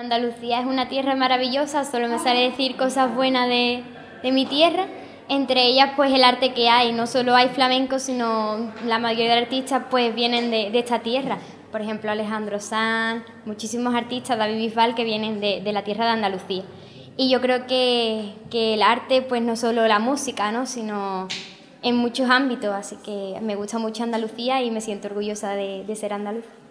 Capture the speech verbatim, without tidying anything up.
Andalucía es una tierra maravillosa, solo me sale decir cosas buenas de, de mi tierra, entre ellas pues el arte que hay, no solo hay flamenco, sino la mayoría de artistas pues vienen de, de esta tierra, por ejemplo Alejandro Sanz, muchísimos artistas, David Bisbal, que vienen de, de la tierra de Andalucía. Y yo creo que, que el arte pues no solo la música, ¿no?, sino en muchos ámbitos, así que me gusta mucho Andalucía y me siento orgullosa de, de ser andaluz.